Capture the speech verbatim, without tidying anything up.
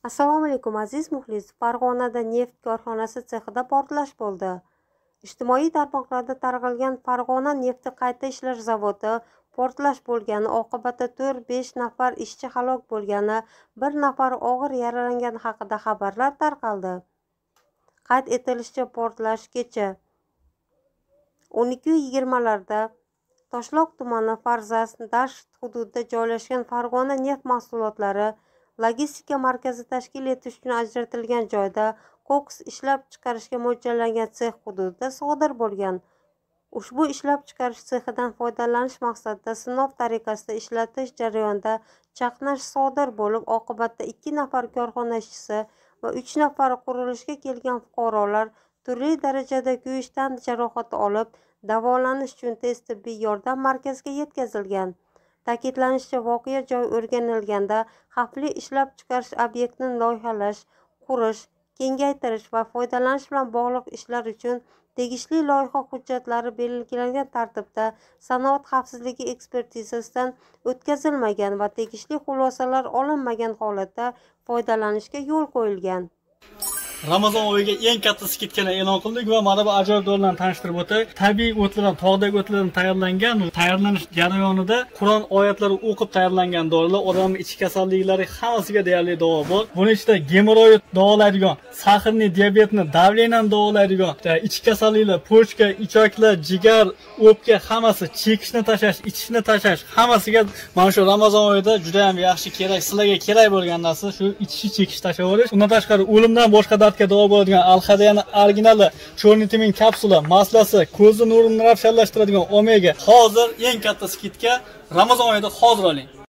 Assalomu alaykum aziz muxlis. Farg'onada neft korxonasi sexida portlash bo'ldi. Ijtimoiy tarmoqlarda tarqalgan Farg'ona nefti qayta ishlash zavodi portlash bo'lgani oqibatida to'rt besh nafar ishchi halok bo'lgani, bir nafar og'ir yaralangani haqida xabarlar tarqaldi. Qayd etilishicha, portlash kecha o'n ikki yigirmalarda Toshloq tumani Farzand-Dasht hududida joylashgan Farg'ona neft mahsulotlari logistika markazi tashkil etish uchun ajratilgan joyda koks ishlab chiqarishga mo'ljallangan sex hududida sodir bo'lgan. Ushbu ishlab chiqarish sexidan foydalanish maqsadida sinov tariqasida ishlatish jarayonida chaqnash sodir bo'lib, oqibatda ikki nafar korxona ishchisi va uch nafar qurilishga kelgan fuqarolar turli darajada kuyish tan jarohati olib, davolanish uchun tez tibbiy yordam markaziga yetkazilgan. Ta'kidlanishicha, voqea joyi o'rganilganda xavfli ishlab chiqarish obyektini loyihalash, qurish, kengaytirish va foydalanish bilan bog'liq ishlar uchun tegishli loyiha hujjatlari belgilangan tartibda sanoat xavfsizligi ekspertizasidan o'tkazilmagan va tegishli xulosalar olinmagan holatda foydalanishga yo'l qo'yilgan. Ramazon oyiga eng katta skidkani e'lon qildik va mana bu ajoyib dorilarni tanishtirib o'tdik. Tabiiy o'tlardan, tog'dagi o'tlardan tayyorlangan, tayyorlanish jarayonida Qur'on oyatlari o'qib tayyorlangan dorilar, odamning ichki kasalliklari hammasiga deyarli davo bor. Buning ichida gemoroid davolaydigan, sahrni, diabetni, davleniyani davolaydigan, ichki kasalliklar, pochka, ichaklar, jigar, o'pka hammasi, chekishni tashlash, ichishni tashlash hammasiga mana shu Ramazon oyida juda ham yaxshi kerak, sizlarga kerak bo'lgan narsa shu ichish, chekish, tashlab olish. Undan tashqari o'limdan boshqa dardga davo bo'ladigan Al-Hadiyani originali chorniy timin kapsula, maslasi, ko'zni nurini ravshanlashtiradigan omega hozir eng katta skidka Ramazon oyida hozir oling.